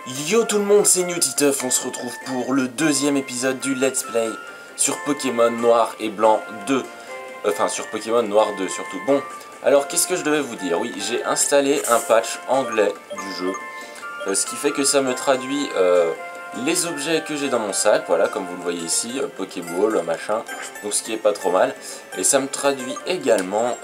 Yo tout le monde, c'est NewTiteuf, on se retrouve pour le deuxième épisode du Let's Play sur Pokémon Noir et Blanc 2. Enfin sur Pokémon Noir 2 surtout. Bon, alors qu'est-ce que je devais vous dire? Oui, j'ai installé un patch anglais du jeu. Ce qui fait que ça me traduit les objets que j'ai dans mon sac, voilà comme vous le voyez ici, Pokéball, machin, donc ce qui est pas trop mal. Et ça me traduit également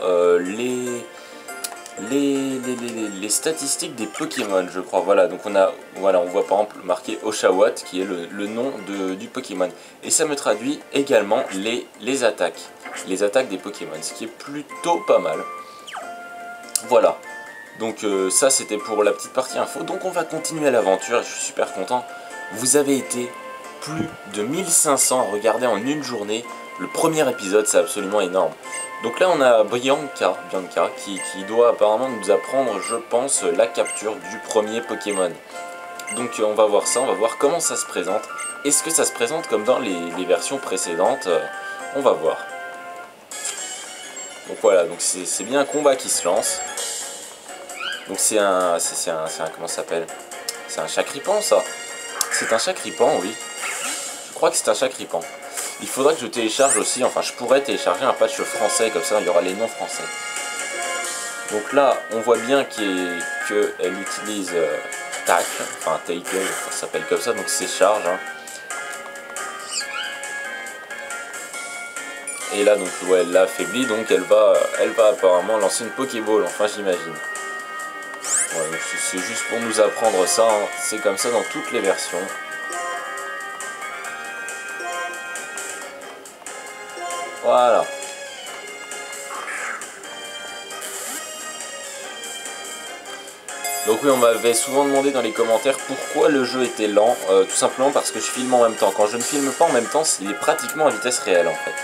les statistiques des Pokémon, je crois. Voilà, donc on voit par exemple marqué Oshawott qui est le nom du Pokémon. Et ça me traduit également les attaques des Pokémon, ce qui est plutôt pas mal. Voilà, donc ça c'était pour la petite partie info. Donc on va continuer l'aventure, je suis super content. Vous avez été plus de 1500 à regarder en une journée le premier épisode, c'est absolument énorme. Donc là on a Bianca qui doit apparemment nous apprendre, je pense, la capture du premier Pokémon. Donc on va voir ça, on va voir comment ça se présente. Est-ce que ça se présente comme dans les versions précédentes? On va voir. Donc voilà, donc c'est bien un combat qui se lance. Donc c'est un comment ça s'appelle? C'est un Chacripan, ça. C'est un Chacripan, oui. Je crois que c'est un Chacripan. Il faudra que je télécharge aussi, enfin je pourrais télécharger un patch français, comme ça il y aura les noms français. Donc là, on voit bien qu'elle utilise Tac, enfin Tackle, ça s'appelle comme ça, donc c'est charge. Hein. Et là, donc ouais, elle l'a affaiblie, donc elle va apparemment lancer une Pokéball, enfin j'imagine. Ouais, c'est juste pour nous apprendre ça, hein. C'est comme ça dans toutes les versions. Voilà. Donc oui, on m'avait souvent demandé dans les commentaires pourquoi le jeu était lent. Tout simplement parce que je filme en même temps. Quand je ne filme pas en même temps, il est pratiquement à vitesse réelle en fait.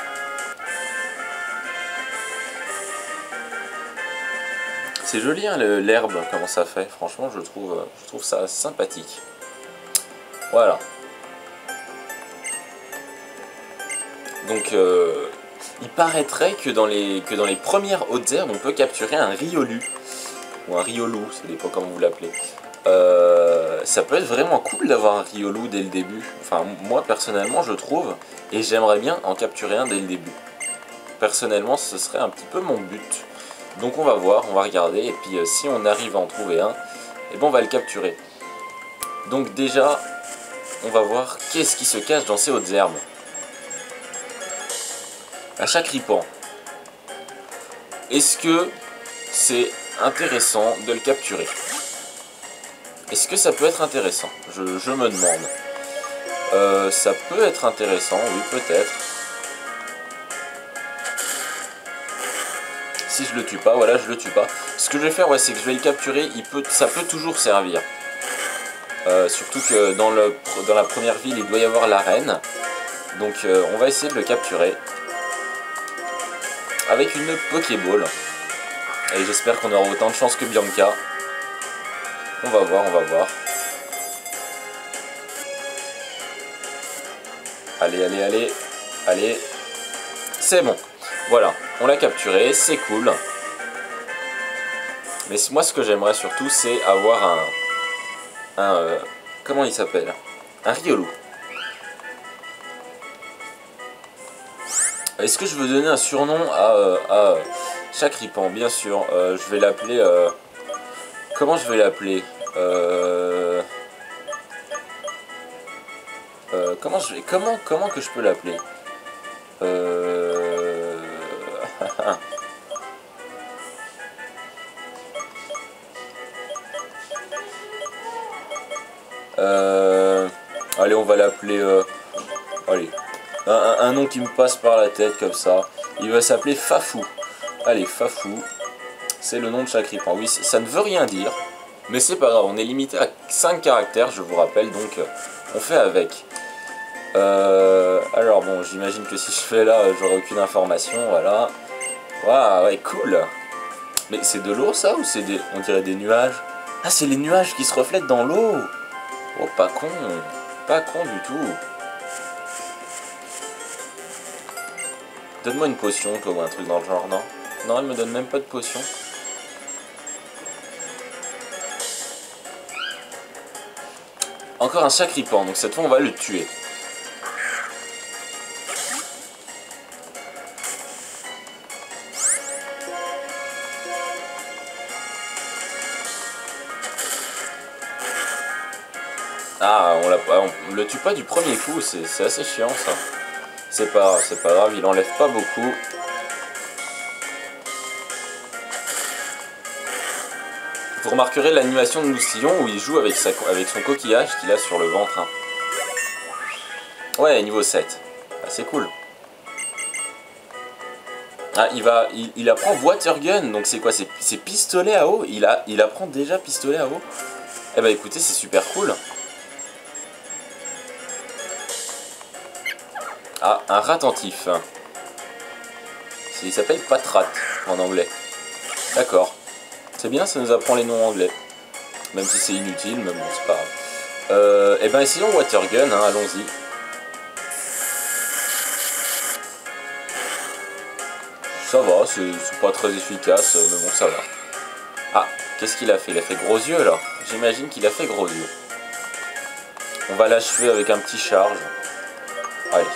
C'est joli hein, l'herbe, comment ça fait. Franchement, je trouve ça sympathique. Voilà. Donc il paraîtrait que dans les premières hautes herbes, on peut capturer un Riolu. Ou un Riolu, ça dépend comment vous l'appelez. Ça peut être vraiment cool d'avoir un Riolu dès le début. Enfin, moi personnellement, je trouve. Et j'aimerais bien en capturer un dès le début. Personnellement, ce serait un petit peu mon but. Donc on va voir, on va regarder. Et puis si on arrive à en trouver un, et bon, on va le capturer. Donc déjà, on va voir qu'est-ce qui se cache dans ces hautes herbes. Un Chacripan. Est-ce que c'est intéressant de le capturer? Est-ce que ça peut être intéressant? Je me demande. Ça peut être intéressant, oui, peut-être. Si je le tue pas, voilà, je le tue pas. Ce que je vais faire, ouais, c'est que je vais le capturer. Ça peut toujours servir. Surtout que dans la première ville, il doit y avoir l'arène. Donc on va essayer de le capturer. Avec une Pokéball. Et j'espère qu'on aura autant de chance que Bianca. On va voir, on va voir. Allez, allez, allez. Allez. C'est bon. Voilà, on l'a capturé, c'est cool. Mais moi, ce que j'aimerais surtout, c'est avoir comment il s'appelle? Un Riolu. Est-ce que je veux donner un surnom à Chacripan? Bien sûr, je vais l'appeler... comment je vais l'appeler? Comment que je peux l'appeler? Allez, on va l'appeler... allez, un nom qui me passe par la tête comme ça. Il va s'appeler Fafou. Allez, Fafou. C'est le nom de Chacripan. Oui, ça ne veut rien dire. Mais c'est pas grave, on est limité à 5 caractères, je vous rappelle. Donc, on fait avec. Alors bon, j'imagine que si je fais là, j'aurai aucune information. Voilà. Waouh, ouais, cool. Mais c'est de l'eau ça ou c'est on dirait des nuages? Ah, c'est les nuages qui se reflètent dans l'eau. Oh, pas con du tout. Donne-moi une potion, toi, ou un truc dans le genre, non? Non, elle me donne même pas de potion. Encore un sacripant, donc cette fois on va le tuer. Ah, on le tue pas du premier coup, c'est assez chiant ça. C'est pas grave, il enlève pas beaucoup. Vous remarquerez l'animation de Moustillon où il joue avec son coquillage qu'il a sur le ventre. Hein. Ouais, niveau 7. Ah, c'est cool. Ah, il apprend water gun, donc c'est quoi? C'est pistolet à eau? Il apprend déjà pistolet à eau? Eh bah écoutez, c'est super cool. Ah, un ratentif. Il s'appelle Patrat en anglais. D'accord. C'est bien, ça nous apprend les noms anglais. Même si c'est inutile, mais bon, c'est pas grave. Eh ben essayons water gun, hein, allons-y. Ça va, c'est pas très efficace, mais bon, ça va. Ah, qu'est-ce qu'il a fait? Il a fait gros yeux, là. J'imagine qu'il a fait gros yeux. On va l'achever avec un petit charge. Allez.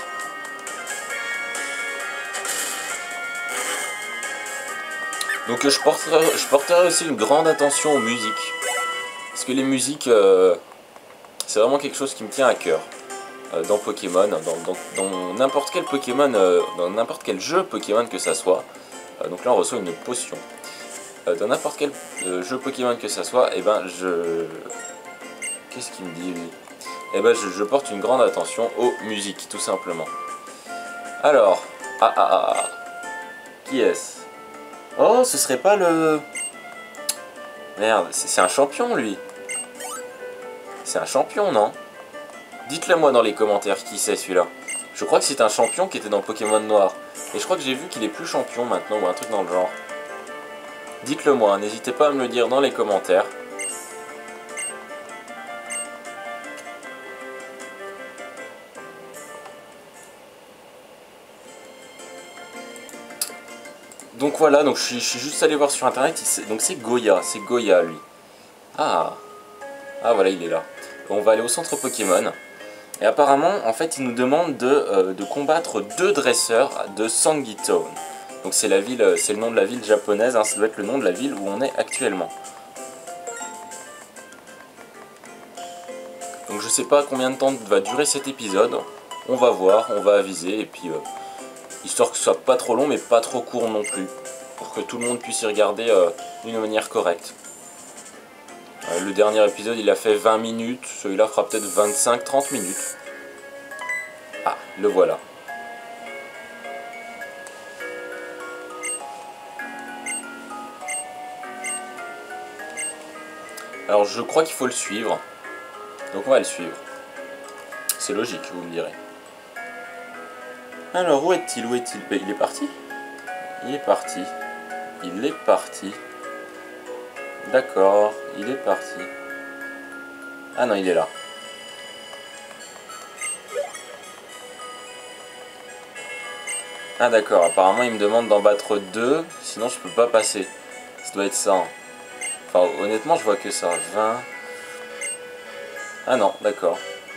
Donc je porterai aussi une grande attention aux musiques. Parce que les musiques, c'est vraiment quelque chose qui me tient à cœur. Dans Pokémon, dans n'importe quel Pokémon, dans n'importe quel jeu Pokémon que ça soit. Donc là on reçoit une potion. Dans n'importe quel jeu Pokémon que ça soit, et ben je... Qu'est-ce qu'il me dit lui? Et ben je porte une grande attention aux musiques, tout simplement. Alors, qui est-ce? Oh, ce serait pas le... Merde, c'est un champion lui. C'est un champion, non? Dites-le moi dans les commentaires qui c'est celui-là. Je crois que c'est un champion qui était dans Pokémon Noir. Et je crois que j'ai vu qu'il est plus champion maintenant ou un truc dans le genre. Dites-le moi, n'hésitez pas à me le dire dans les commentaires. Donc voilà, donc je suis juste allé voir sur internet, donc c'est Goya lui. Ah voilà, il est là. On va aller au centre Pokémon. Et apparemment, en fait, il nous demande de combattre 2 dresseurs de Sangitown. Donc c'est le nom de la ville japonaise, hein, ça doit être le nom de la ville où on est actuellement. Donc je sais pas combien de temps va durer cet épisode. On va voir, on va aviser, et puis histoire que ce soit pas trop long mais pas trop court non plus. Pour que tout le monde puisse y regarder d'une manière correcte. Le dernier épisode il a fait 20 minutes, celui-là fera peut-être 25-30 minutes. Ah, le voilà. Alors je crois qu'il faut le suivre. Donc on va le suivre. C'est logique, vous me direz. Alors où est-il? Il est parti? Il est parti. Il est parti. D'accord, il est parti. Ah non, il est là. Ah d'accord, apparemment il me demande d'en battre 2, sinon je peux pas passer. Ça doit être ça. Hein. Enfin honnêtement je vois que ça. 20. Ah non, d'accord.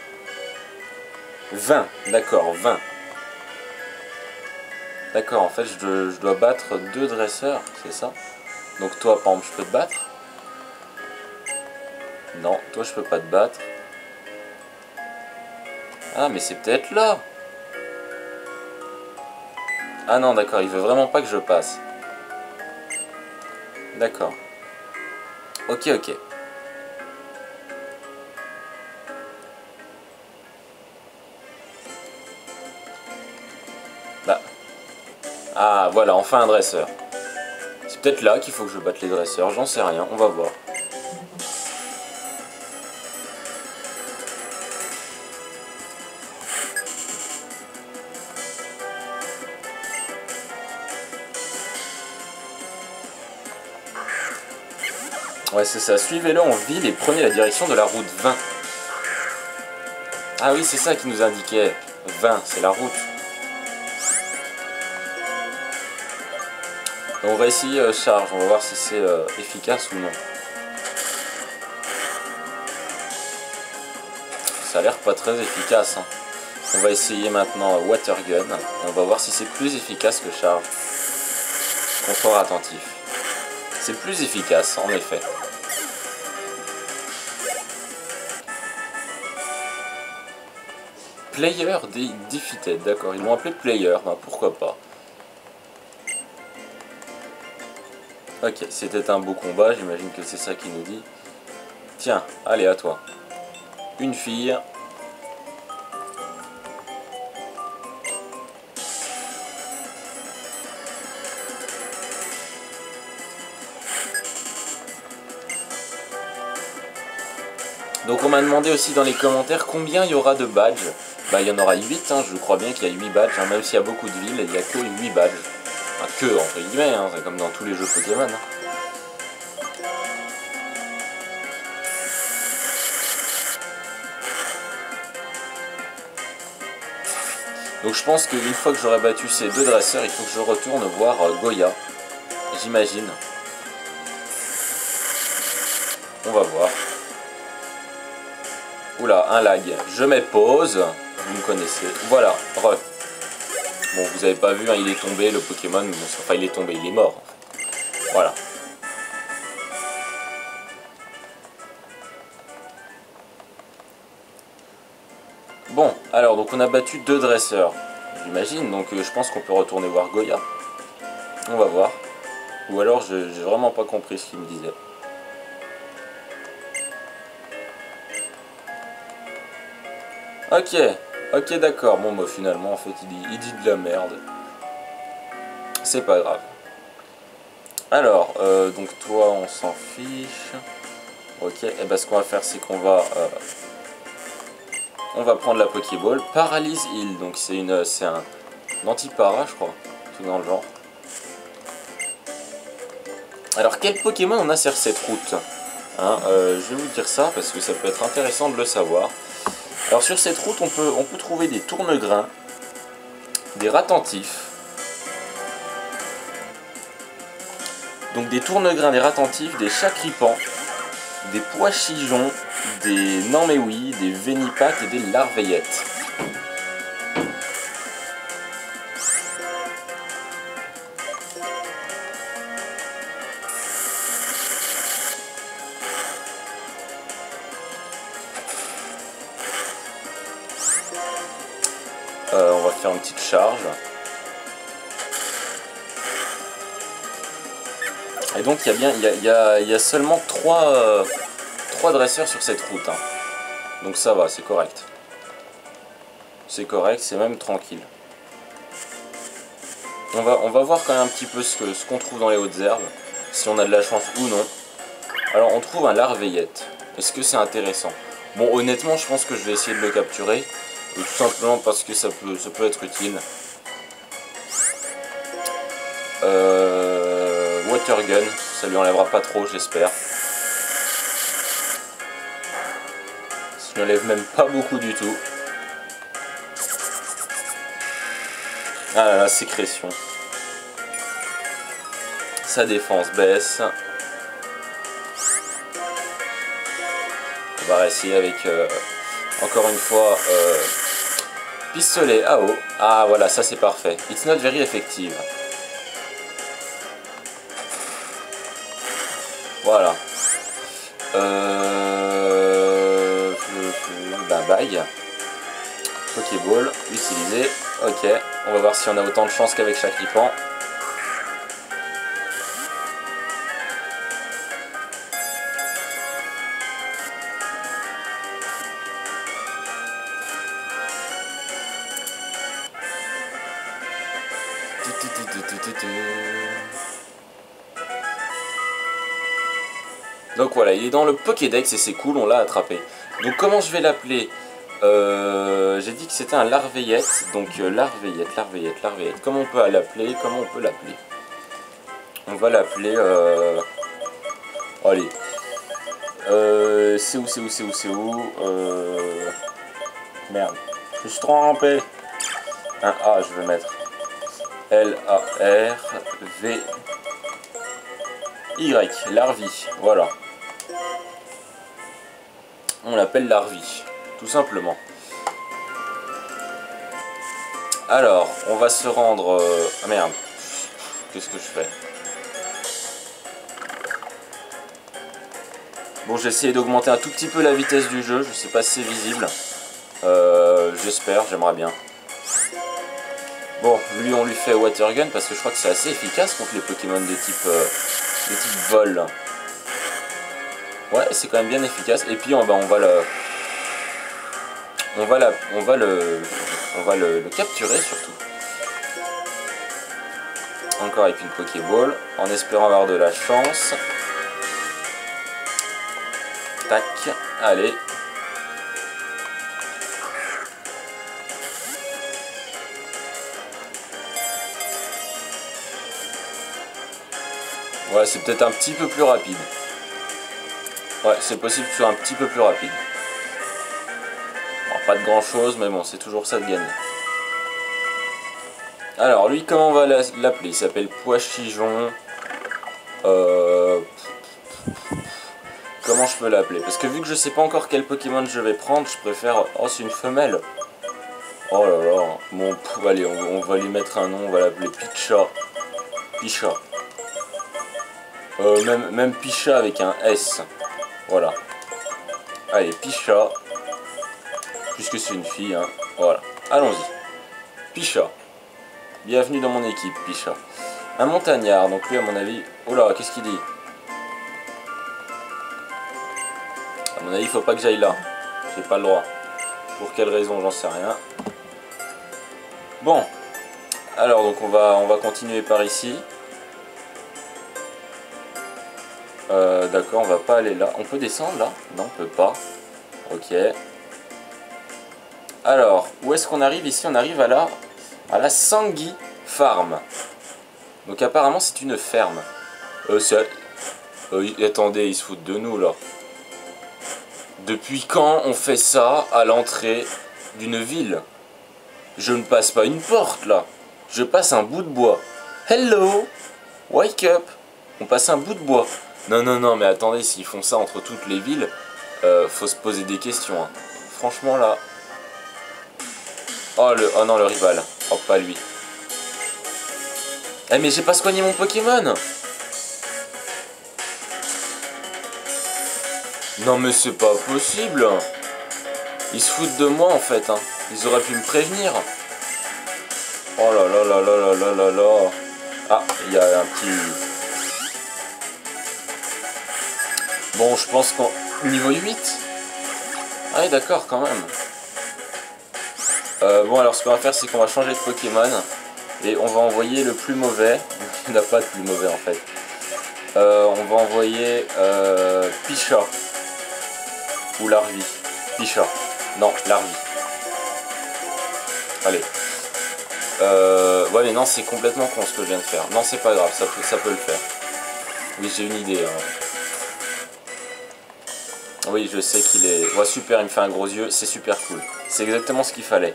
20, d'accord, 20. D'accord, en fait je dois battre 2 dresseurs, c'est ça? Donc toi par exemple je peux te battre? Non, toi je peux pas te battre. Ah mais c'est peut-être là. Ah non d'accord, il veut vraiment pas que je passe. D'accord. Ok. Bah. Ah voilà, enfin un dresseur. C'est peut-être là qu'il faut que je batte les dresseurs, j'en sais rien, on va voir. Ouais c'est ça, suivez-le en ville et prenez la direction de la route 20. Ah oui c'est ça qui nous indiquait. 20, c'est la route. On va essayer charge, on va voir si c'est efficace ou non. ça a l'air pas très efficace. Hein. On va essayer maintenant Water Gun. Et on va voir si c'est plus efficace que Charge. Confort attentif. C'est plus efficace, en effet. Player defeated, d'accord. Ils l'ont appelé Player, ben pourquoi pas. Ok, c'était un beau combat, j'imagine que c'est ça qu'il nous dit. Tiens, allez, à toi. Une fille. Donc on m'a demandé aussi dans les commentaires combien il y aura de badges. Bah il y en aura 8, hein, je crois bien qu'il y a 8 badges, hein, même s'il y a beaucoup de villes, il n'y a que 8 badges. Enfin, que entre guillemets, hein, c'est comme dans tous les jeux Pokémon. Hein. Donc je pense qu'une fois que j'aurai battu ces deux dresseurs, il faut que je retourne voir Goya. J'imagine. On va voir. Oula, un lag. Je mets pause. Vous me connaissez. Voilà, re. Bon, vous avez pas vu, hein, il est tombé, le Pokémon. Bon, enfin, il est tombé, il est mort. Voilà. Bon, alors, donc on a battu deux dresseurs. J'imagine, donc je pense qu'on peut retourner voir Goya. On va voir. Ou alors, j'ai vraiment pas compris ce qu'il me disait. Ok, d'accord. Bon, bah finalement, en fait, il dit de la merde. C'est pas grave. Alors, donc toi, on s'en fiche. Ok, et ben ce qu'on va faire, c'est qu'on va... on va prendre la Pokéball. Paralyse Heal, donc c'est un anti-para, je crois. Tout dans le genre. Alors, quel Pokémon on a sur cette route hein, je vais vous dire ça, parce que ça peut être intéressant de le savoir. Alors sur cette route, on peut trouver des tournegrains, des ratentifs. Donc des tournegrains, des ratentifs, des chacripants, des pois-chigeons, des Nanméoui, des Vénipac et des larveillettes. On va faire une petite charge. Et donc il y a seulement 3 dresseurs sur cette route. Hein. Donc ça va, c'est correct. C'est correct, c'est même tranquille. On va voir quand même un petit peu ce qu'on trouve dans les hautes herbes. Si on a de la chance ou non. Alors on trouve un larveillette. Est-ce que c'est intéressant? Bon honnêtement je pense que je vais essayer de le capturer. Tout simplement parce que ça peut être utile. Water Gun, ça lui enlèvera pas trop j'espère. Ça lui enlève même pas beaucoup du tout. Ah là là, sécrétion. Sa défense baisse. On va réessayer avec encore une fois pistolet AO. Ah voilà, ça c'est parfait. It's not very effective. Voilà. Bye. Pokéball, utilisé. Ok, on va voir si on a autant de chance qu'avec Chacripan. Donc voilà, il est dans le Pokédex et c'est cool, on l'a attrapé. Donc comment je vais l'appeler? J'ai dit que c'était un larveillette, donc larveillette. Comment on peut l'appeler? On va l'appeler... Allez. C'est où Merde. Je suis trompé. Un A, je vais mettre. L-A-R-V-Y. Larvie. Voilà. On l'appelle Larvie. tout simplement. Alors, on va se rendre... Ah merde, qu'est-ce que je fais? Bon, j'ai essayé d'augmenter un tout petit peu la vitesse du jeu, je sais pas si c'est visible. J'espère, j'aimerais bien. Bon, lui on lui fait Water Gun parce que je crois que c'est assez efficace contre les Pokémon de type vol. Ouais, c'est quand même bien efficace. Et puis on va le capturer surtout. Encore avec une Pokéball, en espérant avoir de la chance. Tac, allez. Ouais, c'est peut-être un petit peu plus rapide. Ouais, c'est possible que ce soit un petit peu plus rapide. Bon, pas de grand chose, mais bon, c'est toujours ça de gagner. Alors, lui, comment on va l'appeler? Il s'appelle Poichijon. Comment je peux l'appeler? Parce que vu que je sais pas encore quel Pokémon je vais prendre, je préfère... Oh, c'est une femelle. Oh là là. Bon, allez, on va lui mettre un nom, on va l'appeler Picha. Picha. Même Picha avec un S. Voilà. Allez, Picha. Puisque c'est une fille, hein. Voilà. Allons-y. Picha. Bienvenue dans mon équipe, Picha. Un montagnard, donc lui à mon avis... Oh là, qu'est-ce qu'il dit? À mon avis, il faut pas que j'aille là. J'ai pas le droit. Pour quelle raison, j'en sais rien. Bon. Alors, donc on va continuer par ici. D'accord, on va pas aller là. On peut descendre là? Non, on peut pas. Ok. Alors, où est-ce qu'on arrive ici? On arrive à la Sangui Farm. Donc apparemment c'est une ferme. Attendez, ils se foutent de nous là. Depuis quand on fait ça à l'entrée d'une ville? Je ne passe pas une porte là. Je passe un bout de bois. Hello! Wake up! On passe un bout de bois. Non, non, non, mais attendez, s'ils font ça entre toutes les villes, faut se poser des questions. Hein. Franchement là... Oh non, le rival. Oh, pas lui. Eh mais j'ai pas soigné mon Pokémon. Non mais c'est pas possible. Ils se foutent de moi en fait. Hein. Ils auraient pu me prévenir. Oh là là là là là là là là. Ah, il y a un petit... Bon, je pense qu'en niveau 8. Ah oui, d'accord, quand même. Bon, alors ce qu'on va faire, c'est qu'on va changer de Pokémon. Et on va envoyer le plus mauvais. Il n'y en a pas de plus mauvais en fait. On va envoyer Picha. Ou Larvie. Picha. Non, Larvie. Allez. Ouais mais non, c'est complètement con ce que je viens de faire. Non, c'est pas grave, ça peut le faire. Oui, j'ai une idée. Hein. Oui, je sais qu'il est... Ouais, super, il me fait un gros yeux, c'est super cool. C'est exactement ce qu'il fallait.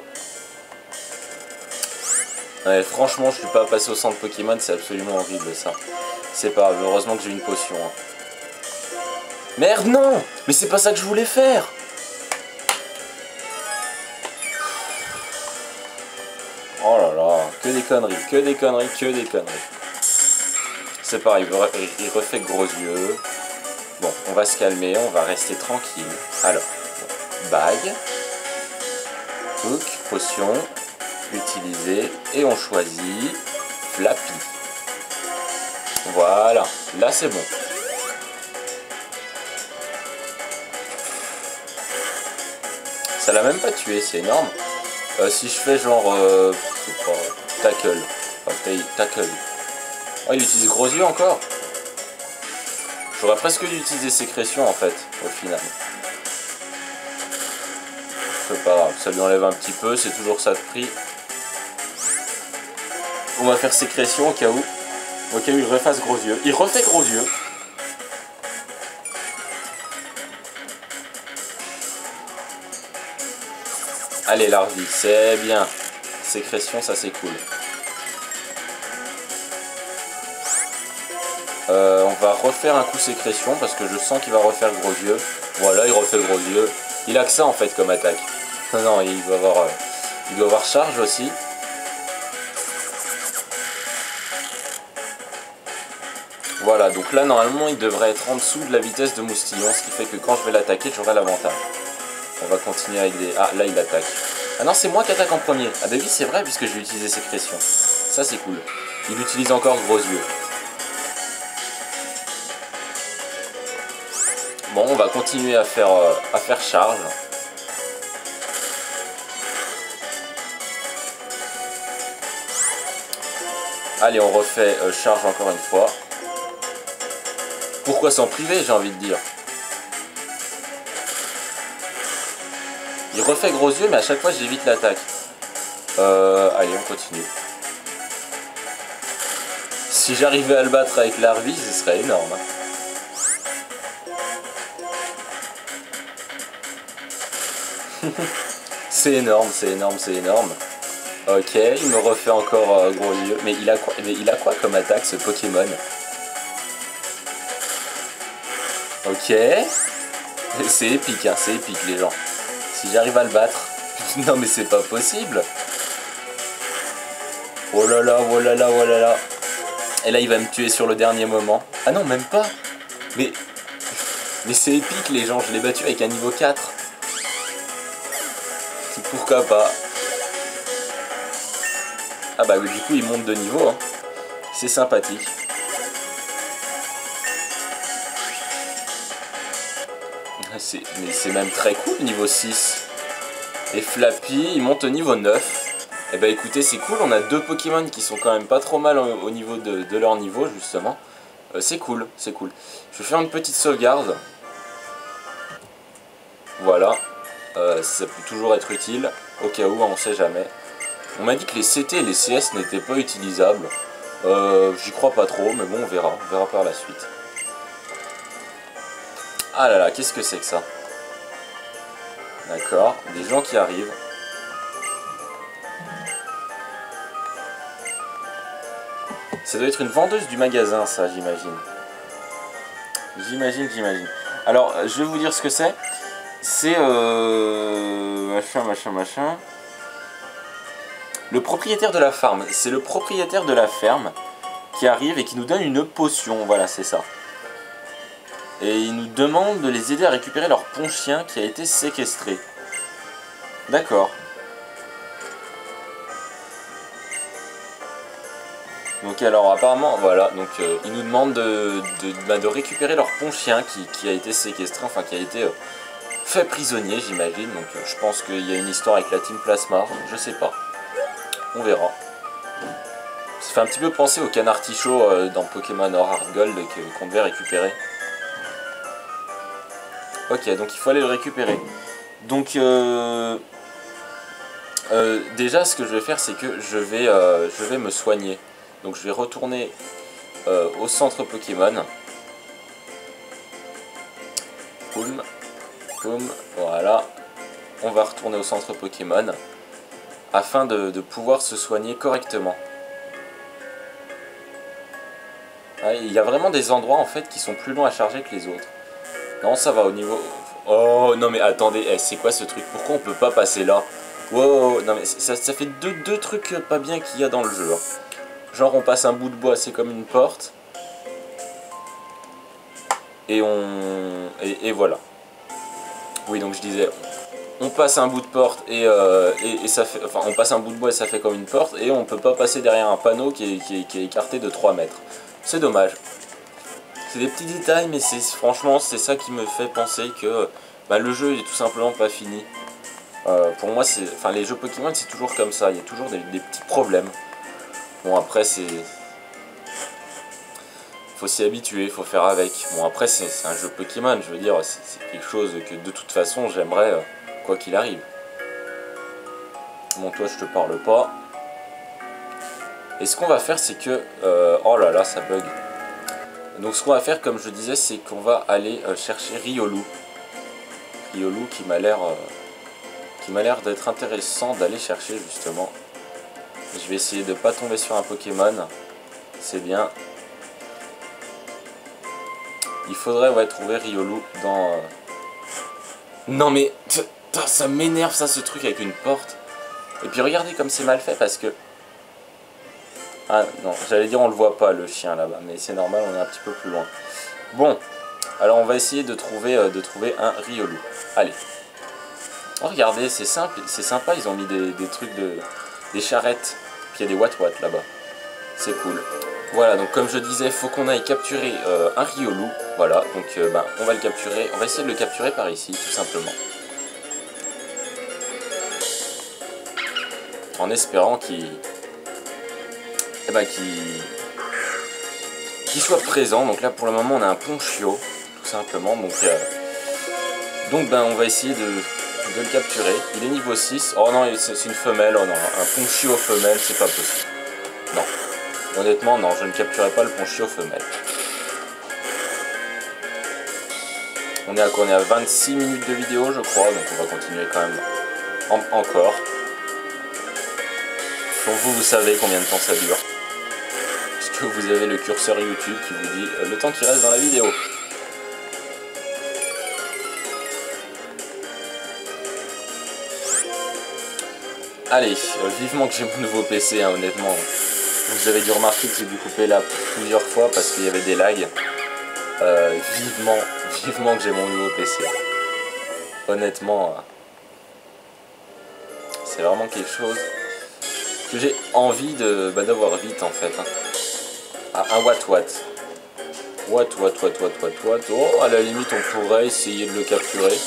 Ouais, franchement, je suis pas passé au centre Pokémon, c'est absolument horrible ça. C'est pas grave, heureusement que j'ai une potion. Hein. Merde, non! Mais c'est pas ça que je voulais faire! Oh là là, que des conneries, que des conneries, que des conneries. C'est pareil, il refait gros yeux. Bon, on va se calmer, on va rester tranquille. Alors, bon, bague, hook, potion, utiliser, et on choisit Flappy. Voilà, là c'est bon. Ça l'a même pas tué, c'est énorme. Si je fais genre, je sais pas, tackle, enfin, tackle. Oh, il utilise gros yeux encore. J'aurais presque dû utiliser sécrétion en fait, au final. C'est pas grave, ça lui enlève un petit peu, c'est toujours ça de prix. On va faire sécrétion au cas où il refasse gros yeux. Il refait gros yeux. Allez, Larvie, c'est bien. Sécrétion, ça c'est cool. On va refaire un coup sécrétion parce que je sens qu'il va refaire gros yeux. Voilà, il refait gros yeux. Il a que ça en fait comme attaque. Non, non, il doit avoir charge aussi. Voilà, donc là normalement il devrait être en dessous de la vitesse de Moustillon, ce qui fait que quand je vais l'attaquer, j'aurai l'avantage. On va continuer avec des... Ah, là il attaque. Ah non, c'est moi qui attaque en premier. Ah bah oui, c'est vrai, puisque je vais utiliser sécrétion. Ça c'est cool. Il utilise encore gros yeux. Bon, on va continuer à faire charge. Allez, on refait charge encore une fois. Pourquoi s'en priver, j'ai envie de dire. Il refait gros yeux, mais à chaque fois j'évite l'attaque. Allez, on continue. Si j'arrivais à le battre avec l'Arvi, ce serait énorme. C'est énorme, c'est énorme, c'est énorme. Ok, il me refait encore gros yeux. Mais il a quoi comme attaque ce Pokémon? Ok. C'est épique, hein, c'est épique les gens. Si j'arrive à le battre... Non mais c'est pas possible. Oh là là, oh là là, oh là là. Et là il va me tuer sur le dernier moment. Ah non, même pas. Mais c'est épique les gens, je l'ai battu avec un niveau 4. Pourquoi pas. Ah bah du coup il monte de niveau, hein. C'est sympathique. Mais c'est même très cool niveau 6. Et Flappy il monte au niveau 9. Et bah écoutez, c'est cool, on a deux Pokémon qui sont quand même pas trop mal au niveau de leur niveau justement. C'est cool, c'est cool. Je vais faire une petite sauvegarde. Voilà. Ça peut toujours être utile, au cas où, on sait jamais. On m'a dit que les CT et les CS n'étaient pas utilisables. J'y crois pas trop, mais bon, on verra par la suite. Ah là là, qu'est-ce que c'est que ça? D'accord, des gens qui arrivent. Ça doit être une vendeuse du magasin, ça, j'imagine. J'imagine. Alors, je vais vous dire ce que c'est. C'est machin. Le propriétaire de la farm. C'est le propriétaire de la ferme qui arrive et qui nous donne une potion. Voilà, c'est ça. Et il nous demande de les aider à récupérer leur pont-chien qui a été séquestré. D'accord. Donc alors apparemment, voilà, donc il nous demande de récupérer leur pont-chien qui a été séquestré, enfin qui a été fait prisonnier, j'imagine. Donc je pense qu'il y a une histoire avec la Team Plasma, je sais pas. On verra. Ça fait un petit peu penser au canard Tichot dans Pokémon Or Heart Gold qu'on devait récupérer. Ok, donc il faut aller le récupérer. Donc déjà ce que je vais faire, c'est que je vais me soigner. Donc je vais retourner au centre Pokémon. Boum, boum, voilà. On va retourner au centre Pokémon afin de pouvoir se soigner correctement. Ah, il y a vraiment des endroits en fait qui sont plus longs à charger que les autres. Non, ça va au niveau... Oh non mais attendez, c'est quoi ce truc? Pourquoi on peut pas passer là? Wow, non mais ça fait deux trucs pas bien qu'il y a dans le jeu. Hein. Genre on passe un bout de bois, c'est comme une porte. Et voilà. Oui, donc je disais, on passe un bout de porte et ça fait, enfin on passe un bout de bois et ça fait comme une porte, et on peut pas passer derrière un panneau qui est écarté de 3 mètres. C'est dommage. C'est des petits détails, mais franchement c'est ça qui me fait penser que bah, le jeu est tout simplement pas fini. Pour moi, les jeux Pokémon c'est toujours comme ça, il y a toujours des petits problèmes. Bon après faut s'y habituer, faut faire avec. Bon après c'est un jeu Pokémon, je veux dire, c'est quelque chose que de toute façon j'aimerais quoi qu'il arrive. Bon toi je te parle pas. Et ce qu'on va faire c'est que... oh là là ça bug. Donc ce qu'on va faire comme je disais c'est qu'on va aller chercher Riolu. Riolu qui m'a l'air d'être intéressant d'aller chercher justement. Je vais essayer de pas tomber sur un Pokémon. C'est bien. Il faudrait trouver Riolu Non mais, ça m'énerve ça, ce truc avec une porte. Et puis regardez comme c'est mal fait parce que... Ah non, j'allais dire on le voit pas le chien là-bas, mais c'est normal, on est un petit peu plus loin. Bon, alors on va essayer de trouver un Riolu. Allez. Oh regardez, c'est simple, c'est sympa, ils ont mis des trucs des charrettes. Puis il y a des Wat là-bas. C'est cool. Voilà, donc comme je disais, faut qu'on aille capturer un Riolu. Voilà, donc on va le capturer, on va essayer de le capturer par ici, tout simplement. En espérant qu'il soit présent. Donc là pour le moment on a un Ponchio, tout simplement. Donc on va essayer de le capturer. Il est niveau 6. Oh non, c'est une femelle. Oh non, un Ponchio femelle, c'est pas possible. Non. Honnêtement, non, je ne capturerai pas le Ponchio femelle. On est à quoi? On est à 26 minutes de vidéo, je crois. Donc on va continuer quand même encore. Pour vous, vous savez combien de temps ça dure. Puisque vous avez le curseur YouTube qui vous dit le temps qui reste dans la vidéo. Allez, vivement que j'ai mon nouveau PC, hein, honnêtement. Vous avez dû remarquer que j'ai dû couper là plusieurs fois parce qu'il y avait des lags. Vivement que j'ai mon nouveau PC. Honnêtement, c'est vraiment quelque chose que j'ai envie d'avoir vite en fait. Hein. Ah, un Wat. Wat. Oh, à la limite, on pourrait essayer de le capturer.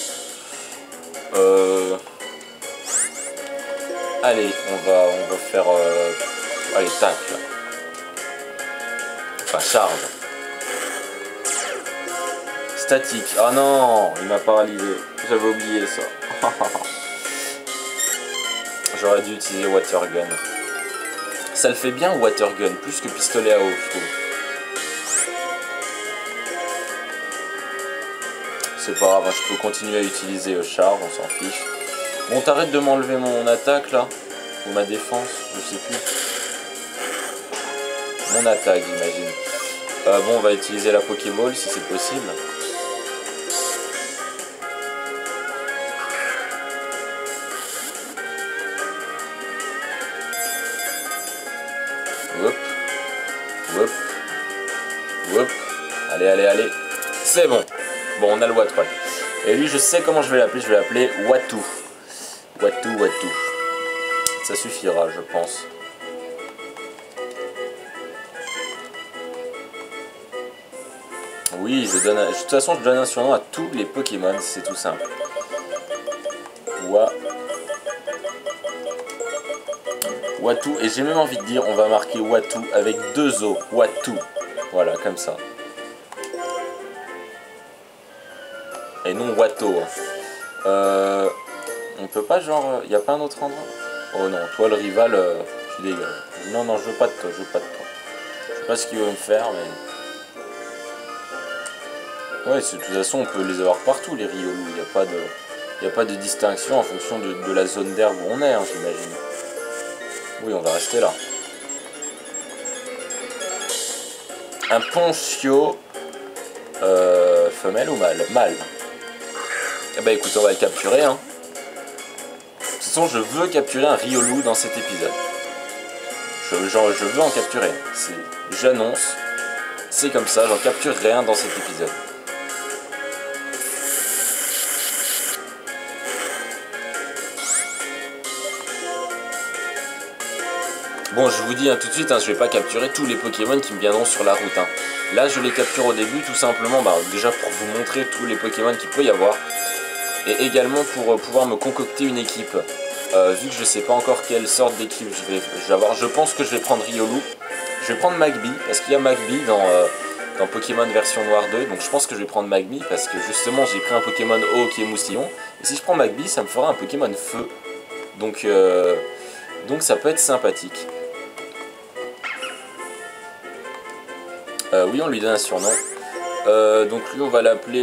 Allez, on va faire... allez, tac. Enfin, charge. Statique. Ah non, il m'a paralysé. J'avais oublié ça. J'aurais dû utiliser Watergun. Ça le fait bien Watergun, plus que pistolet à eau, je trouve. C'est pas grave, je peux continuer à utiliser charge, on s'en fiche. Bon, t'arrêtes de m'enlever mon attaque là. Ou ma défense, je sais plus. Mon attaque, j'imagine. Bon, on va utiliser la Pokéball si c'est possible. Hop. Allez. C'est bon. Bon, on a le Wat. Et lui, je sais comment je vais l'appeler. Je vais l'appeler Watu. Watu. Ça suffira, je pense. Oui, de toute façon, je donne un surnom à tous les Pokémon. C'est tout simple. Watu. Et j'ai même envie de dire, on va marquer Watu avec 2 O. Watu. Voilà, comme ça. Et non Watto. On peut pas genre... Y a pas un autre endroit? Oh non, toi le rival, tu dégages. Non, je veux pas de toi, Je sais pas ce qu'il veut me faire, mais... Ouais, de toute façon, on peut les avoir partout, les Riolu. Y a pas de distinction en fonction de la zone d'herbe où on est, hein, j'imagine. Oui, on va rester là. Un Ponchio... femelle ou mâle? Mâle. Eh ben écoute, on va le capturer, hein. De toute façon, je veux capturer un Riolu dans cet épisode. Je veux en capturer. J'annonce. C'est comme ça, j'en capturerai un dans cet épisode. Bon, je vous dis tout de suite, je vais pas capturer tous les Pokémon qui me viendront sur la route. Là, je les capture au début, tout simplement, déjà pour vous montrer tous les Pokémon qu'il peut y avoir. Et également pour pouvoir me concocter une équipe. Vu que je sais pas encore quelle sorte d'équipe je vais avoir, je pense que je vais prendre Riolu. Je vais prendre Magby, parce qu'il y a Magby dans Pokémon version Noire 2. Donc je pense que je vais prendre Magby, parce que justement j'ai pris un Pokémon eau qui est Mousillon. Et si je prends Magby, ça me fera un Pokémon feu. Donc ça peut être sympathique. Oui, on lui donne un surnom. Donc lui, on va l'appeler...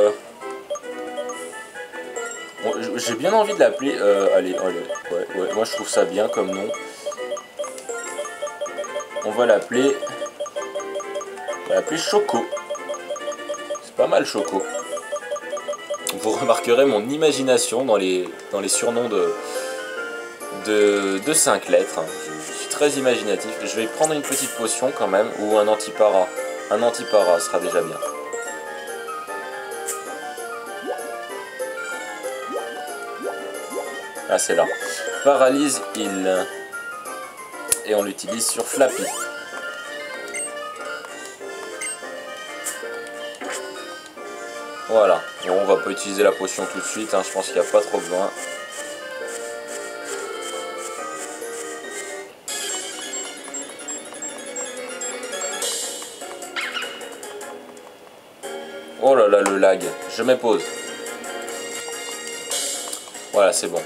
Bon, j'ai bien envie de l'appeler... allez. Ouais, moi je trouve ça bien comme nom. On va l'appeler... Choco. C'est pas mal, Choco. vous remarquerez mon imagination dans les surnoms de 5 lettres. Je suis très imaginatif. Je vais prendre une petite potion quand même, ou un antipara. Un antipara sera déjà bien. Ah, c'est là. Paralyse heal. Et on l'utilise sur Flappy. Voilà. Bon, on va pas utiliser la potion tout de suite, hein. Je pense qu'il n'y a pas trop besoin. Oh là là, le lag. Je mets pause. Voilà, c'est bon.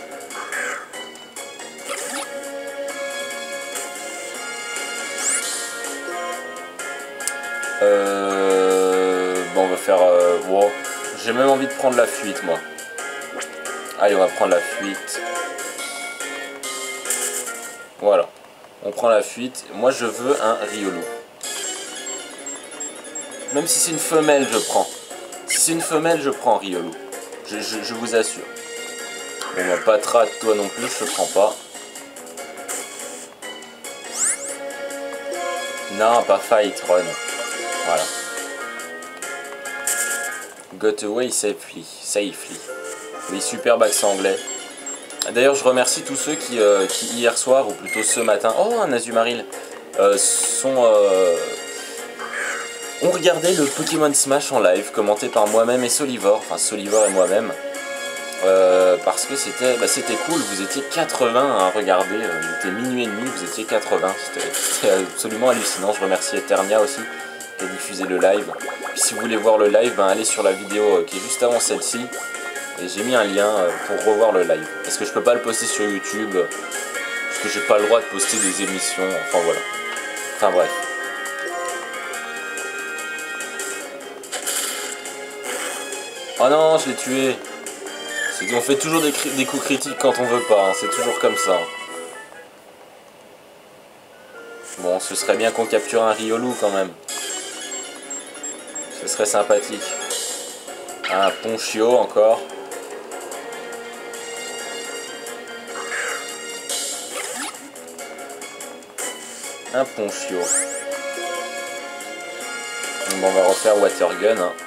Bon, on va faire... wow. J'ai même envie de prendre la fuite, moi. Allez, on va prendre la fuite. Voilà. On prend la fuite. Moi, je veux un Riolu. Même si c'est une femelle, je prends. Si c'est une femelle, je prends Riolu. Je vous assure. Bon, bah, Patra, toi non plus, je te prends pas. Non, pas Fight Run. Voilà. Got away safely. Oui, superbe accent anglais. D'ailleurs, je remercie tous ceux qui hier soir, ou plutôt ce matin, oh, un Azumarill, ont regardé le Pokémon Smash en live, commenté par moi-même et Solivor, enfin Solivor et moi-même, parce que c'était cool, vous étiez 80 à regarder, il était minuit et demi, vous étiez 80, c'était absolument hallucinant. Je remercie Eternia aussi, qui a diffusé le live. Puis si vous voulez voir le live, allez sur la vidéo qui est juste avant celle-ci, et j'ai mis un lien pour revoir le live, parce que je peux pas le poster sur YouTube, parce que j'ai pas le droit de poster des émissions, enfin voilà, enfin bref. Oh non, je l'ai tué. On fait toujours des coups critiques quand on veut pas, hein. C'est toujours comme ça. Bon, ce serait bien qu'on capture un Riolu quand même. Ce serait sympathique. Un Ponchio encore. Un Ponchio. Bon, on va refaire Water Gun, hein.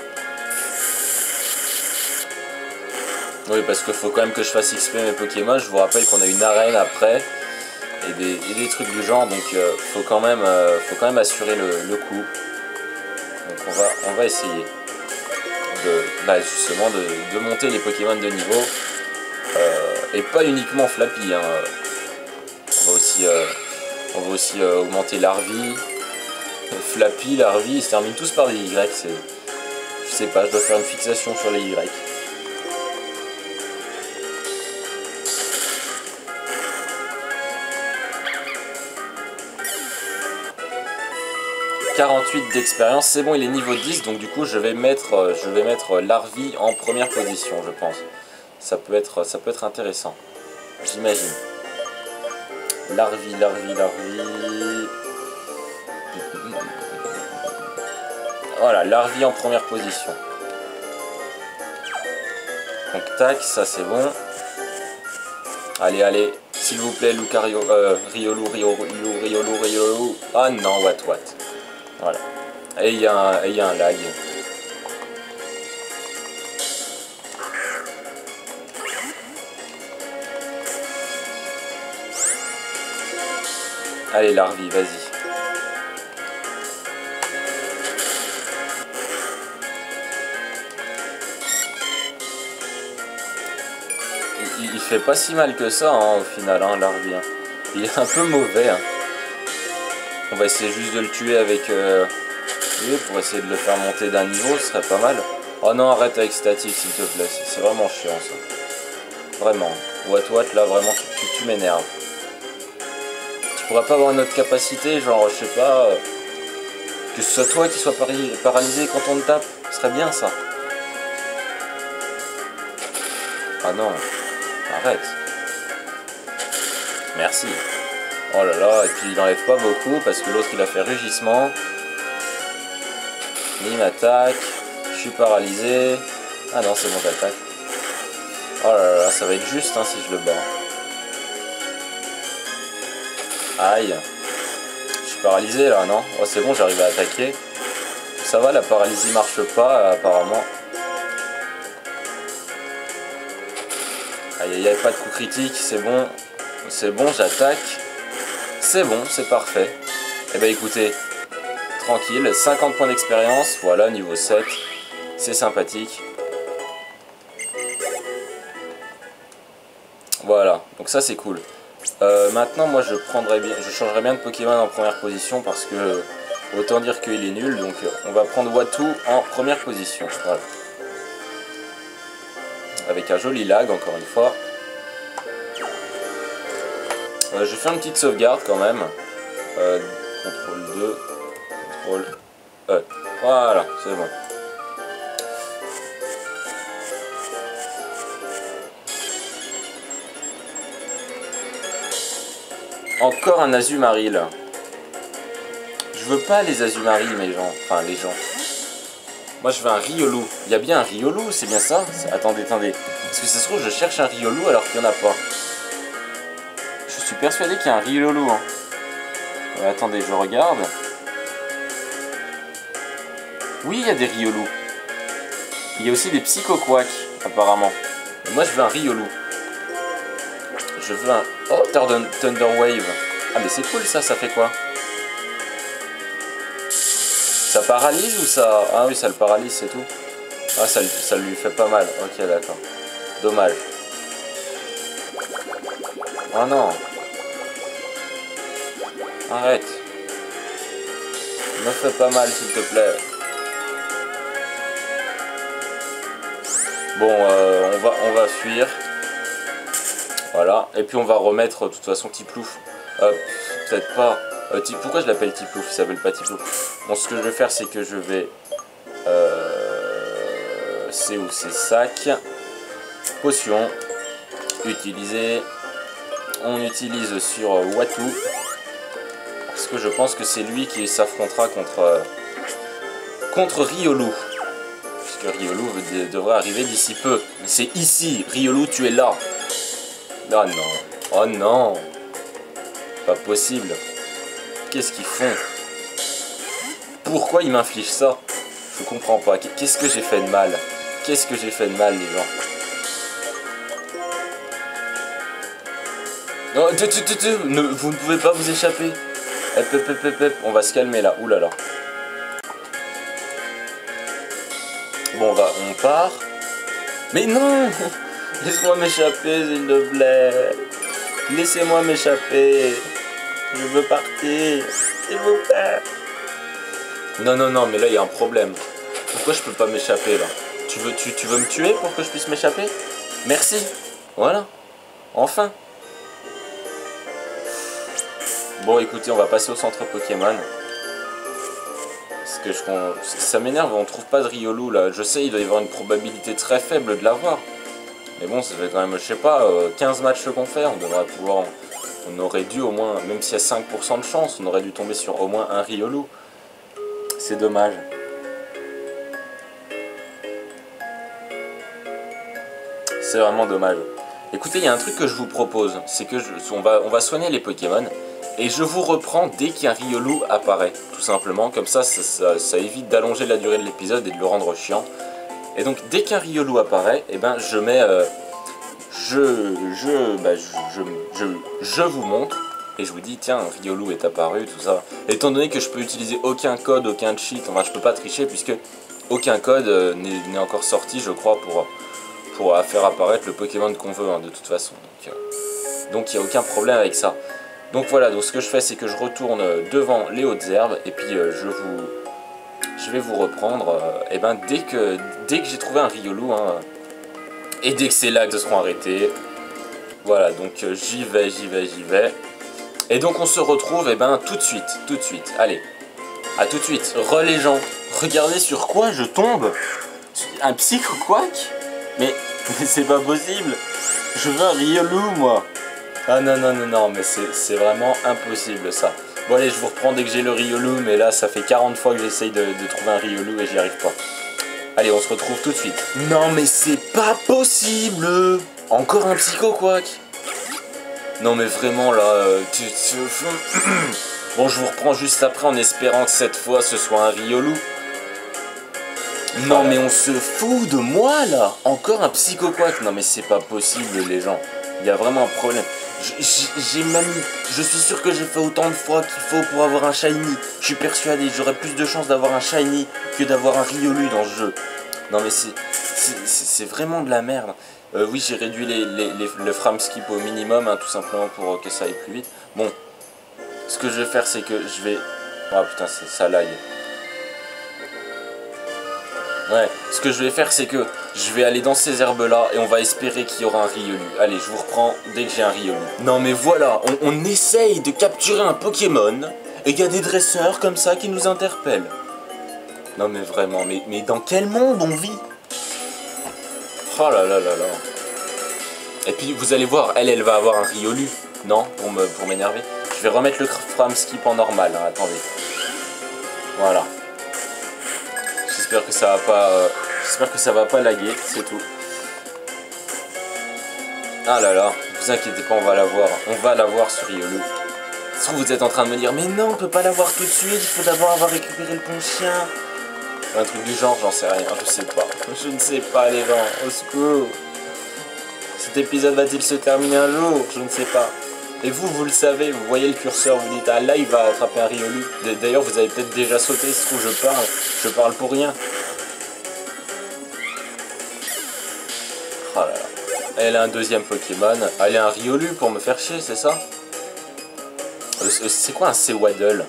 Oui, parce qu'il faut quand même que je fasse XP mes Pokémon. Je vous rappelle qu'on a une arène après et des trucs du genre, donc faut quand même assurer le coup. Donc on va essayer justement de monter les Pokémon de niveau, et pas uniquement Flappy, hein. On va aussi augmenter Larvie, Flappy, Larvie. Ils se terminent tous par des Y. Je sais pas, je dois faire une fixation sur les Y. 48 d'expérience, c'est bon, il est niveau 10, donc du coup je vais mettre Larvie en première position, je pense. Ça peut être intéressant, j'imagine. Larvie. Voilà, Larvie en première position. Donc tac, ça c'est bon. Allez, s'il vous plaît, Lucario, Riolu. Ah non, what. Voilà. Et il y a un lag. Allez, Larvie, vas-y. Il fait pas si mal que ça, hein, au final, hein, Larvie. Hein. Il est un peu mauvais. Hein. On va essayer juste de le tuer avec... pour essayer de le faire monter d'un niveau, ce serait pas mal. Oh non, arrête avec statique, s'il te plaît. C'est vraiment chiant, ça. Vraiment. What, là, vraiment, tu m'énerves. Tu pourrais pas avoir une autre capacité, genre, je sais pas... que ce soit toi qui sois paralysé quand on te tape. Ce serait bien, ça. Ah non. Arrête. Merci. Oh là là, et puis il enlève pas beaucoup parce que l'autre il a fait rugissement. Il m'attaque. Je suis paralysé. Ah non, c'est bon, j'attaque. Oh là là, ça va être juste hein, si je le bats. Aïe. Je suis paralysé là, non? Oh, c'est bon, j'arrive à attaquer. Ça va, la paralysie marche pas, apparemment. Aïe aïe aïe, pas de coup critique, c'est bon. C'est bon, j'attaque. C'est bon, c'est parfait. Et bah écoutez, tranquille, 50 points d'expérience, voilà, niveau 7. C'est sympathique. Voilà, donc ça c'est cool. Maintenant moi je changerais bien de Pokémon en première position parce que autant dire qu'il est nul, donc on va prendre Watu en première position. Voilà. Avec un joli lag encore une fois. Je vais faire une petite sauvegarde quand même. Contrôle 2. Contrôle E. Voilà, c'est bon. Encore un Azumarill. Je veux pas les Azumarill, mes gens. Enfin, les gens. Moi, je veux un Riolu. Il y a bien un Riolu, c'est bien ça? Attendez. Parce que ça se trouve, je cherche un Riolu alors qu'il n'y en a pas. Je suis persuadé qu'il y a un Riolu. Hein. Attendez, je regarde. Oui, il y a des Riolu. Il y a aussi des Psychoquack, apparemment. Mais moi, je veux un Riolu. Je veux un... Oh, Thunder Wave. Ah, mais c'est cool, ça fait quoi? Ça paralyse ou ça... Ah oui, ça le paralyse, c'est tout. Ah, ça lui fait pas mal. Ok, d'accord. Dommage. Oh non. Arrête. Me fais pas mal, s'il te plaît. Bon, on va fuir. Voilà. Et puis on va remettre, de toute façon, Tiplouf. Peut-être pas. Pourquoi je l'appelle Tiplouf? Il s'appelle pas Tiplouf. Bon, ce que je vais faire, c'est que je vais... c'est où? C'est sac. Potion. Utiliser. On utilise sur Watu. Parce que je pense que c'est lui qui s'affrontera contre Riolu. Puisque Riolu devrait arriver d'ici peu. Mais c'est ici. Riolu, tu es là. Oh non. Oh non. Pas possible. Qu'est-ce qu'ils font? Pourquoi ils m'infligent ça? Je comprends pas. Qu'est-ce que j'ai fait de mal? Qu'est-ce que j'ai fait de mal, les gens? Non, vous ne pouvez pas vous échapper. On va se calmer là. Ouh là là. Bon, on part. Mais non! Laisse-moi m'échapper, s'il te plaît. Laissez-moi m'échapper. Je veux partir. S'il vous plaît. Non, mais là, il y a un problème. Pourquoi je peux pas m'échapper, là? Tu veux me tuer pour que je puisse m'échapper? Merci. Voilà. Enfin. Bon, écoutez, on va passer au centre Pokémon. Parce que ça m'énerve, on trouve pas de Riolu, là. Je sais, il doit y avoir une probabilité très faible de l'avoir. Mais bon, ça fait quand même, je sais pas, 15 matchs qu'on fait, on devrait pouvoir... On aurait dû au moins, même s'il y a 5% de chance, on aurait dû tomber sur au moins un Riolu. C'est dommage. C'est vraiment dommage. Écoutez, il y a un truc que je vous propose, c'est que on va soigner les Pokémon, et je vous reprends dès qu'un Riolu apparaît, tout simplement. Comme ça évite d'allonger la durée de l'épisode et de le rendre chiant. Et donc, dès qu'un Riolu apparaît, eh ben, je mets... je vous montre et je vous dis tiens, Riolu est apparu, tout ça. Étant donné que je peux utiliser aucun code, aucun cheat, enfin je peux pas tricher puisque aucun code n'est encore sorti, je crois, pour faire apparaître le Pokémon qu'on veut, hein, de toute façon. Donc il n'y a aucun problème avec ça. Donc voilà, donc ce que je fais, c'est que je retourne devant les hautes herbes et puis je vais vous reprendre et ben, dès que j'ai trouvé un Riolu, hein, et dès que ces lags seront arrêtés. Voilà, donc j'y vais. Et donc on se retrouve tout de suite. Allez, à tout de suite. Les gens, regardez sur quoi je tombe. Un Psychoquack? Mais c'est pas possible. Je veux un Riolu, moi. Ah non, mais c'est vraiment impossible ça. Bon allez, je vous reprends dès que j'ai le Riolu, mais là ça fait 40 fois que j'essaye de trouver un Riolu et j'y arrive pas. Allez, on se retrouve tout de suite. Non mais c'est pas possible. Encore un Psycho Quack. Non mais vraiment là, bon, je vous reprends juste après en espérant que cette fois ce soit un Riolu. Non mais on se fout de moi là. Encore un Psycho Quack. Non mais c'est pas possible les gens. Il y a vraiment un problème. Je suis sûr que j'ai fait autant de fois qu'il faut pour avoir un Shiny. Je suis persuadé, j'aurais plus de chances d'avoir un Shiny que d'avoir un Riolu dans ce jeu. Non mais c'est vraiment de la merde. Oui, j'ai réduit le frame skip au minimum, hein, tout simplement pour que ça aille plus vite. Bon, ce que je vais faire, c'est que je vais... Ah putain, ça lag. Ouais, ce que je vais faire, c'est que je vais aller dans ces herbes-là et on va espérer qu'il y aura un Riolu. Allez, je vous reprends dès que j'ai un Riolu. Non mais voilà, on essaye de capturer un Pokémon et il y a des dresseurs comme ça qui nous interpellent. Non mais vraiment, mais dans quel monde on vit? Oh là là là là. Et puis vous allez voir, elle va avoir un Riolu. Non, pour m'énerver. Je vais remettre le frame skip en normal, hein, attendez. Voilà. J'espère que ça va pas. J'espère que ça va pas laguer, c'est tout. Ah là là, vous inquiétez pas, on va l'avoir. On va l'avoir sur Riolu. Si vous êtes en train de me dire, mais non, on peut pas l'avoir tout de suite, il faut d'abord avoir récupéré le pont chien. Un truc du genre, j'en sais rien, je sais pas. Je ne sais pas les gens, au secours. Cet épisode va-t-il se terminer un jour? Je ne sais pas. Et vous le savez, vous voyez le curseur, vous dites, ah là il va attraper un Riolu. D'ailleurs vous avez peut-être déjà sauté, ce que je parle pour rien. Oh là là. Elle a un deuxième Pokémon, elle a un Riolu pour me faire chier, c'est ça? C'est quoi un Sewaddle?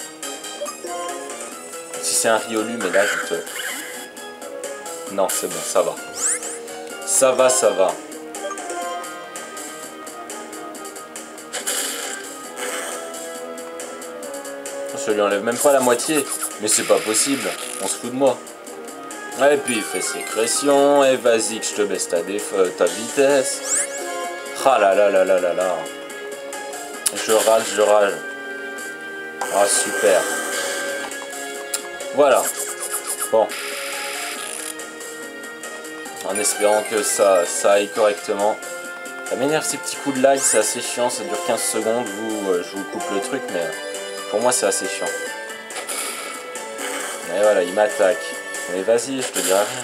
Si c'est un Riolu, mais là je te... Non, c'est bon, ça va. Ça va, ça va. Je lui enlève même pas la moitié. Mais c'est pas possible, on se fout de moi. Et puis il fait sécrétion, et vas-y que je te baisse ta vitesse. Ah là là là là là là. Je rage. Ah super. Voilà. Bon. En espérant que ça aille correctement. Ça m'énerve ces petits coups de lag, c'est assez chiant, ça dure 15 secondes, je vous coupe le truc, mais pour moi c'est assez chiant. Et voilà, il m'attaque. Mais vas-y, je te dirai rien.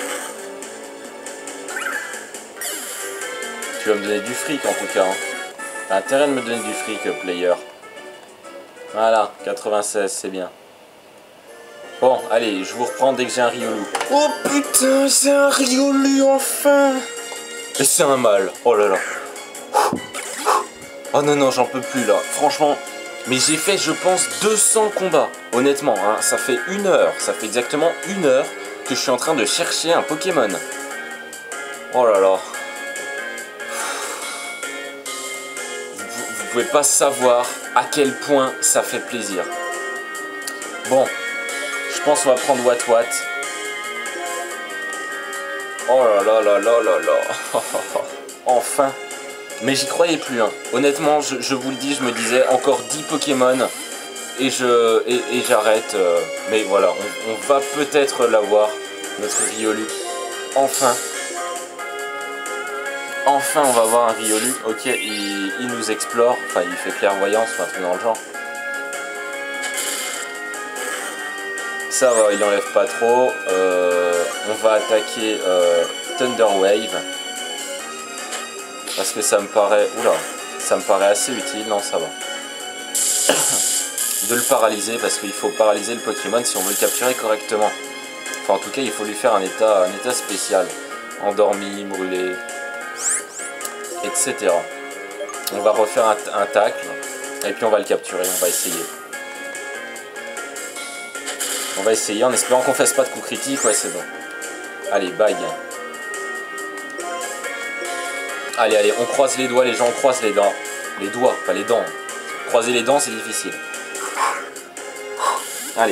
Tu vas me donner du fric en tout cas. Hein. T'as intérêt de me donner du fric, player. Voilà, 96, c'est bien. Bon, allez, je vous reprends dès que j'ai un Riolu. Oh putain, c'est un Riolu enfin. Et c'est un mâle. Oh là là. Oh non, non, j'en peux plus là. Franchement, mais j'ai fait, je pense, 200 combats. Honnêtement, hein, ça fait 1 heure. Ça fait exactement 1 heure que je suis en train de chercher un Pokémon. Oh là là. Vous pouvez pas savoir à quel point ça fait plaisir. Bon, je pense qu'on va prendre Wat. Oh là là là là là là. Enfin. Mais j'y croyais plus. Hein. Honnêtement, je vous le dis, je me disais encore 10 Pokémon et j'arrête. Mais voilà, on va peut-être l'avoir, notre Riolu. Enfin. Enfin, on va avoir un Riolu. Ok, il nous explore. Enfin, il fait clairvoyance, enfin, un truc dans le genre. Ça va, il enlève pas trop. On va attaquer Thunder Wave. Parce que ça me paraît... Oula, ça me paraît assez utile. Non, ça va. De le paralyser, parce qu'il faut paralyser le Pokémon si on veut le capturer correctement. Enfin, en tout cas, il faut lui faire un état spécial. Endormi, brûlé, etc. On va refaire un tacle. Et puis on va le capturer, on va essayer. On va essayer en espérant qu'on fasse pas de coup critique. Ouais, c'est bon. Allez, bague. Allez, allez, on croise les doigts, les gens, on croise les dents. Les doigts, pas les dents. Croiser les dents, c'est difficile. Allez.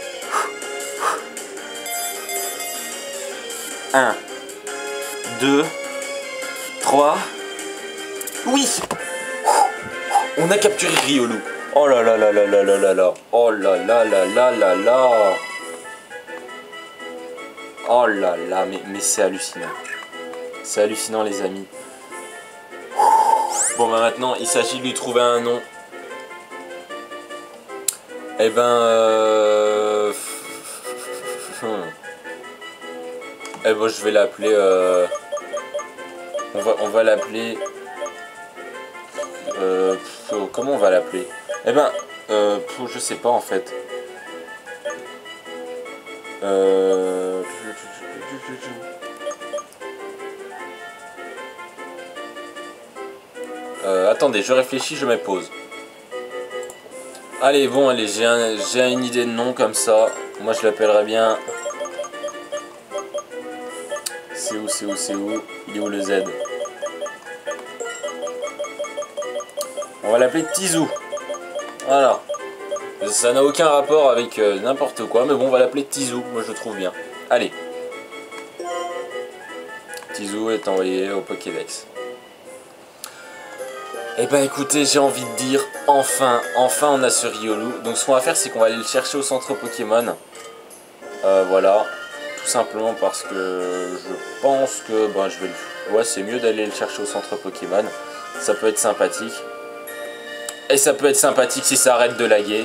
1, 2, 3. Oui! On a capturé Riolu. Oh là là là là là là là là. Oh là là là là là là. Oh là là, mais c'est hallucinant. C'est hallucinant les amis. Bon bah maintenant il s'agit de lui trouver un nom. Eh ben eh ben je vais l'appeler on va l'appeler comment on va l'appeler? Eh ben je sais pas en fait. Attendez, je réfléchis, je me pose. Allez, bon, allez, j'ai une idée de nom comme ça. Moi, je l'appellerais bien... C'est où, c'est où, c'est où? Il est où le Z? On va l'appeler Tizou. Voilà. Ça n'a aucun rapport avec n'importe quoi, mais bon, on va l'appeler Tizou. Moi, je le trouve bien. Allez. Tizou est envoyé au Pokédex. Eh ben écoutez, j'ai envie de dire, enfin on a ce Riolu. Donc ce qu'on va faire, c'est qu'on va aller le chercher au centre Pokémon. Voilà, tout simplement parce que je pense que je vais le... Ouais, c'est mieux d'aller le chercher au centre Pokémon. Ça peut être sympathique. Et ça peut être sympathique si ça arrête de laguer.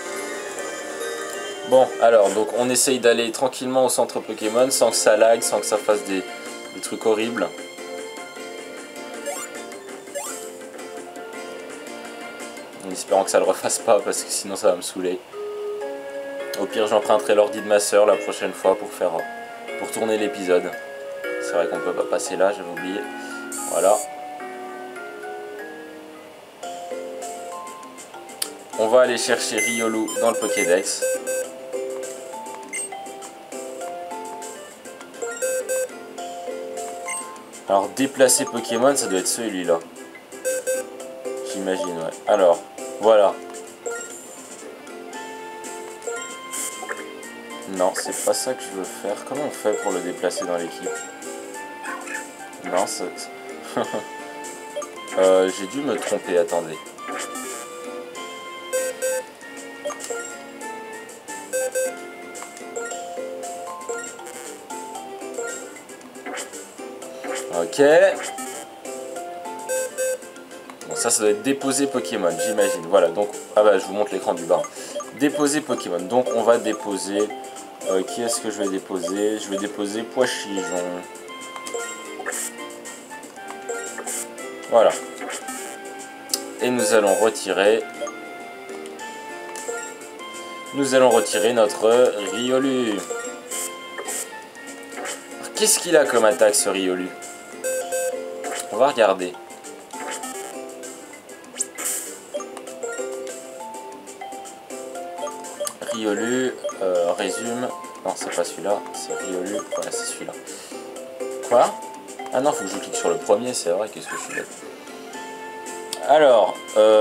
Bon, alors, donc on essaye d'aller tranquillement au centre Pokémon sans que ça lag, sans que ça fasse des trucs horribles. En espérant que ça le refasse pas parce que sinon ça va me saouler. Au pire j'emprunterai l'ordi de ma soeur la prochaine fois pour tourner l'épisode. C'est vrai qu'on peut pas passer là, j'avais oublié. Voilà. On va aller chercher Riolu dans le Pokédex. Alors déplacer Pokémon, ça doit être celui-là. J'imagine, ouais. Alors, voilà. Non, c'est pas ça que je veux faire. Comment on fait pour le déplacer dans l'équipe? Non, c'est... j'ai dû me tromper, attendez. Ok. Bon, ça doit être déposer Pokémon, j'imagine. Voilà, donc... Ah bah, je vous montre l'écran du bas. Déposer Pokémon. Donc, on va déposer... qui est-ce que je vais déposer? Je vais déposer Poichijon. Voilà. Et nous allons retirer... notre Riolu. Qu'est-ce qu'il a comme attaque, ce Riolu? On va regarder. Riolu, résume. Non, c'est pas celui-là, c'est Riolu. Voilà, c'est celui-là. Quoi? Ah non, faut que je clique sur le premier, c'est vrai, qu'est-ce que je suis bête. Alors,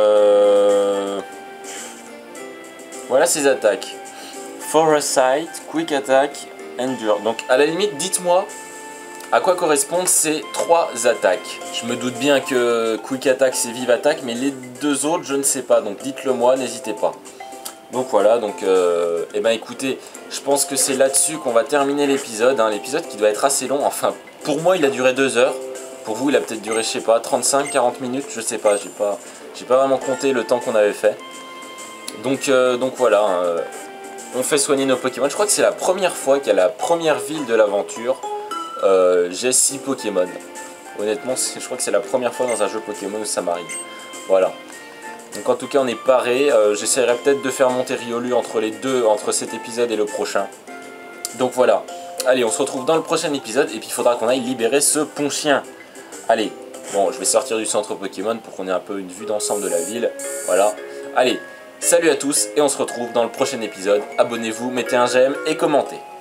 voilà ses attaques. Foresight, Quick Attack, Endure. Donc, à la limite, dites-moi à quoi correspondent ces 3 attaques. Je me doute bien que Quick Attack, c'est Vive Attaque, mais les 2 autres, je ne sais pas. Donc, dites-le moi, n'hésitez pas. Donc voilà, donc eh ben écoutez, je pense que c'est là-dessus qu'on va terminer l'épisode, hein, l'épisode qui doit être assez long, enfin pour moi il a duré 2 heures, pour vous il a peut-être duré je sais pas, 35-40 minutes, je sais pas, j'ai pas vraiment compté le temps qu'on avait fait. Donc voilà, on fait soigner nos Pokémon, je crois que c'est la première fois qu'à la première ville de l'aventure, j'ai 6 Pokémon. Honnêtement, je crois que c'est la première fois dans un jeu Pokémon où ça m'arrive, voilà. Donc en tout cas on est paré, j'essaierai peut-être de faire monter Riolu entre cet épisode et le prochain. Donc voilà, allez on se retrouve dans le prochain épisode et puis il faudra qu'on aille libérer ce Ponchien. Allez, bon je vais sortir du centre Pokémon pour qu'on ait un peu une vue d'ensemble de la ville, voilà. Allez, salut à tous et on se retrouve dans le prochain épisode, abonnez-vous, mettez un j'aime et commentez.